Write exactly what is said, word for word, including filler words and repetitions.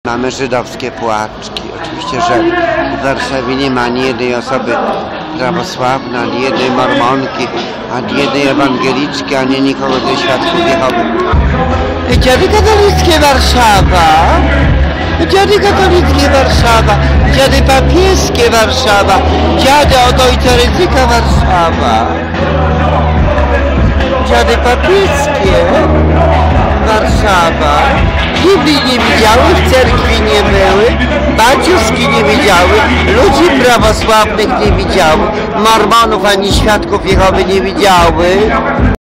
Mamy żydowskie płaczki. Oczywiście, że w Warszawie nie ma ani jednej osoby prawosławnej, ani jednej mormonki, ani jednej ewangeliczki, ani nikogo ze świadków Jehowy. Dziady katolickie Warszawa, dziady katolickie Warszawa, dziady papieskie Warszawa, dziady od ojca Rydzyka Warszawa, dziady papieskie Warszawa. Biblii nie widziały, w cerkwi nie były, baciuszki nie widziały, ludzi prawosławnych nie widziały, mormonów ani świadków Jehowy nie widziały.